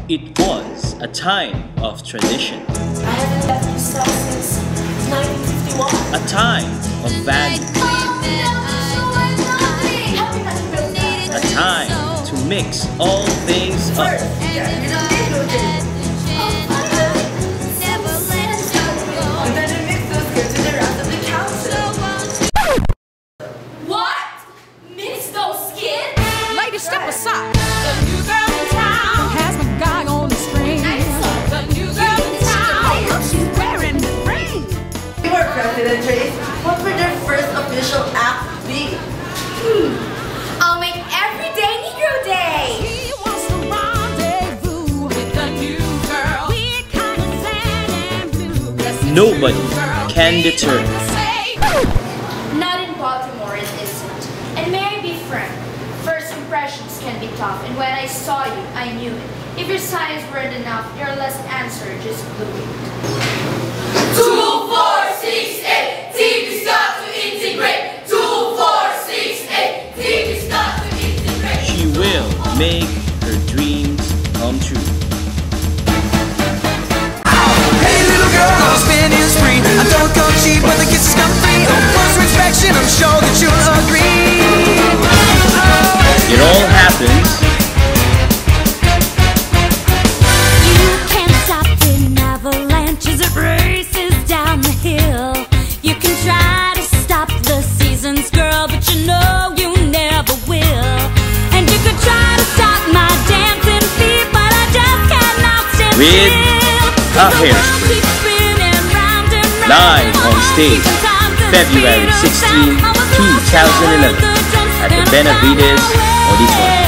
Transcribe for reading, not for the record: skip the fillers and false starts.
It was a time of tradition. I haven't left you since 1951. A time of value. A time to mix all things up. What? Mix those skins? Ladies, step aside. The new girl in town has my guy on the string. The new girl in town, she's wearing the ring. Before President Trace, what would their first official act be? I'll make every day Negro Day. He wants to rendezvous with the new girl. We're kind of sad and blue. Yes, Nobody can deter. Not in Baltimore, it isn't. And may I be frank, first impressions can be tough, and when I saw you, I knew it. If your size weren't enough, your last answer just blew it. 2, 4, 6, 8. TV's got to integrate. 2, 4, 6, 8. TV's got to integrate. She will make her dreams come true. Hey little girl, I'll spend you free. I don't come cheap, but the kisses come free. On closer inspection, I'm sure that you'll agree. It all happens. You can't stop in avalanches, it races down the hill. You can try to stop the seasons, girl, but you know you never will. And you could try to stop my dancing feet, but I just cannot stand With still. a Hairspray. Live on stage, February 16, 2011 at the Benavides Auditorium.